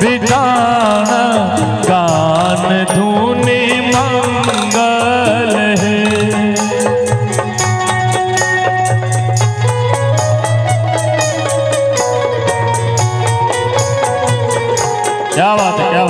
बिठाना गान धुनि मंगल है। क्या बात है, क्या